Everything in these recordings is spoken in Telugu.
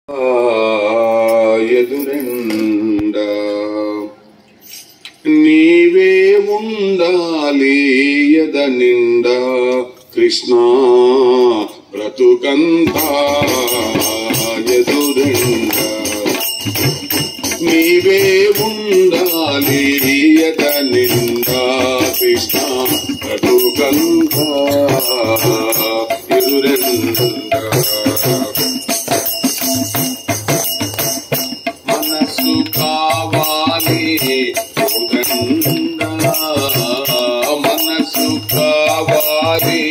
ఎదురెండ నీవే ఉండాలి ఎద నిండా కృష్ణ బ్రతుకంతా ఎదురెండ నీవే ఉండాలి ఎద నిండా కృష్ణ బ్రతుకంతా ఎదురెండ మనసు కావాలి మనసు కావాలి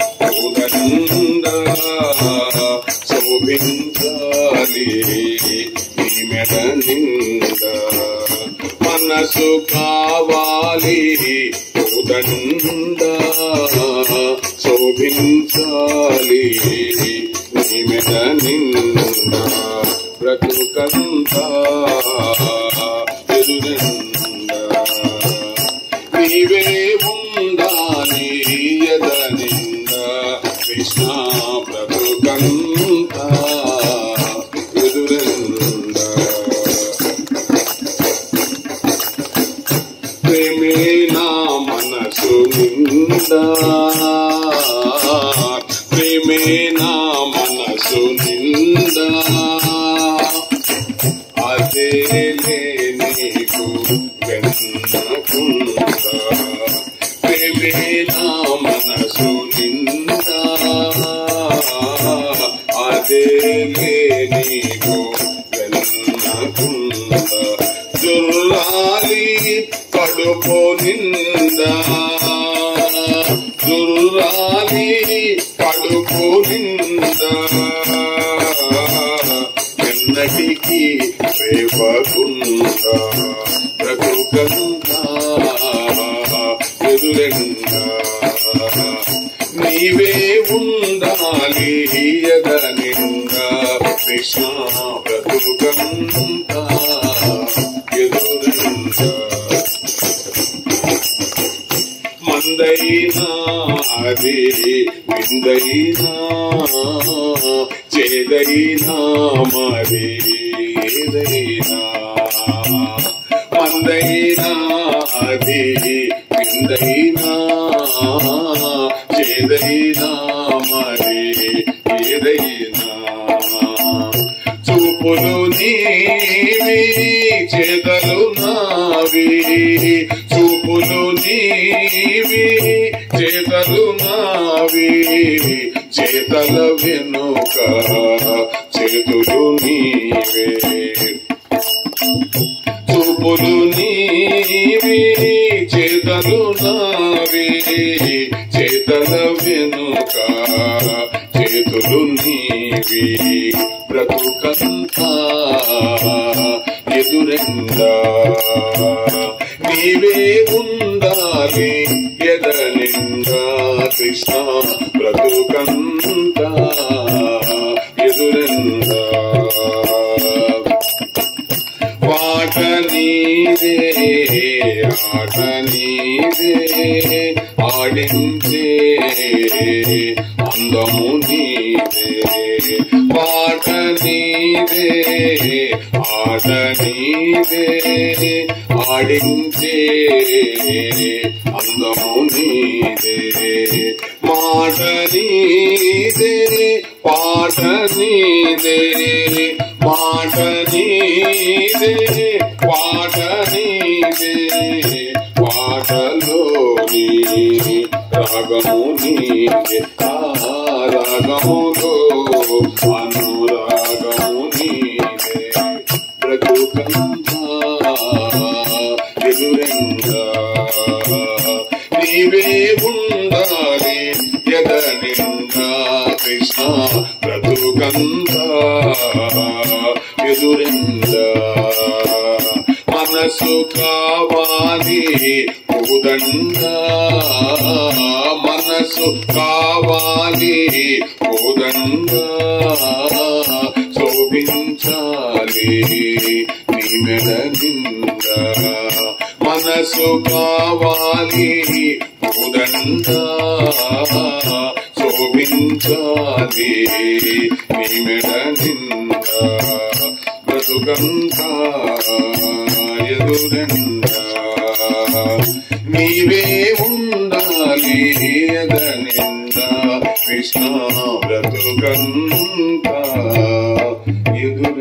శోభించాలి నీ మెడ నింద మనసు కావాలి శోభించాలి నీ మెడ నింద బ్రతుకంతా ఎదురెండ నీవే ఉండాలి ఎద నింద కృష్ణ బ్రతుకంతా ఎదురెండ ప్రేమే నా మనసు నిండా ప్రేమే నా మనసు నిండా అదే నీకు వెన్నకుందా ప్రేమే నా మనసు నిందా అదే నీకు వెన్నకుందా దుర్రాలి కడుపు నిందా దుర్రాలి కడుపు నిందా ఎన్నటికి రేపకుండా బ్రతుకంతా ఎదురెండ నీవే ఉండాలి ఎద నిండా కృష్ణ బ్రతుకంతా ఎదురెండ మందైనా అది విందైనా చేదైనా మరి ఏదైనా మందైనా అది విందైనా చేదైనా మరి ఏదైనా చూపులు నీవి చేతలు నావి చూపులు నీవి చేతలు నావి చేతల వెనుక చేతులు నీవే చూపులు నీవి చేతలు నావి చేతల వెనుక చేతులు నీవి బ్రతుకంతా ఎదురెండ నీవే ఉండాలి ఎద నిండా కృష్ణ బ్రతుకంతా ఎదురెండ పాట నీదే ఆట నీదే ఆడించే అందము నీదే పాట నీదే ఆట నీదే ఆడించే అందము నీదే మాట నీదే పాట నీదే మాట నీదే పాట నీదే పాటలోని రాగము నీదే రాగములో అనురాగము నీదే బ్రతుకంతా ఎదురెండ నీవే ఉండాలి ఎద నిండా కృష్ణ బ్రతుకంతా ఎదురెండ మనసు కావాలి కోదండ మనసు కావాలి కోదండ శోభించాలి నీ మెడ నిండా మనసు కావాలి కోదండ శోభించాలి నీ మెడ నిండా బ్రతుకంతా ఎదురెండా నీవే ఉండాలి ఎదనిండా కృష్ణ బ్రతుకంతా ఎదురు